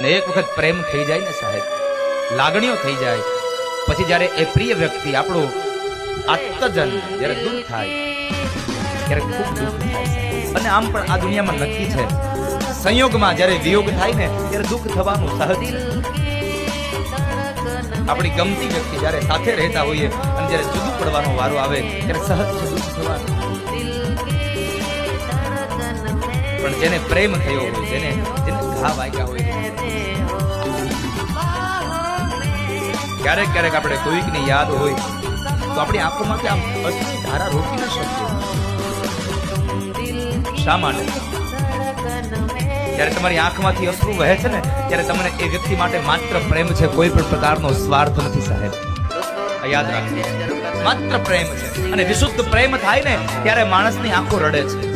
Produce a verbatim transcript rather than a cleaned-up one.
એક વખત પ્રેમ થઈ જાય ને સાહેબ, લાગણીઓ થઈ જાય, પછી જ્યારે એ પ્રિય વ્યક્તિ આપણો આત્મજન જ્યારે દૂર થાય ત્યારે ખૂબ દુઃખ થાય. અને આમ પણ આ દુનિયામાં નક્કી છે, સંયોગમાં જ્યારે વિયોગ થાય ને ત્યારે દુઃખ થવાનું સહજ છે. આપણી ગમતી વ્યક્તિ જ્યારે સાથે રહેતા હોઈએ અને જ્યારે જુદું પડવાનો વારો આવે ત્યારે સહજ છે દુઃખ થવાનું. પણ જેને પ્રેમ થયો હોય, જેને જેને ઘા વાગ્યા હોય, ક્યારેક ક્યારેક આપણે કોઈકની યાદ હોય તો આપણી આંખોમાંથી આમ અશ્રુની ધારા રોકી ન શકીએ. શા માટે? જ્યારે તમારી આંખમાંથી અશ્રુ વહે છે ને ત્યારે તમને એ વ્યક્તિ માટે માત્ર પ્રેમ છે, કોઈ પણ પ્રકારનો સ્વાર્થ નથી સાહેબ. યાદ રાખજો, માત્ર પ્રેમ છે. અને વિશુદ્ધ પ્રેમ થાય ને ત્યારે માણસની આંખો રડે છે.